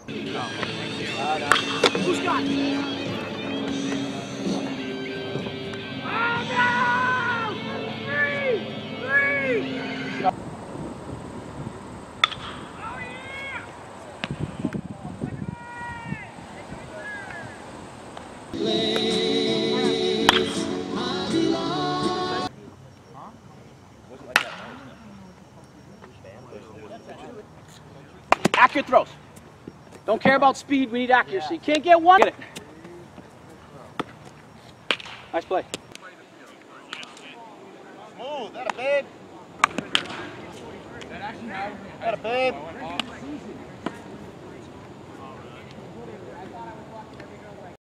Who's got it? Accurate throws. Don't care about speed, we need accuracy. Can't get one. Get it. Nice play. Smooth, that a babe. That a babe.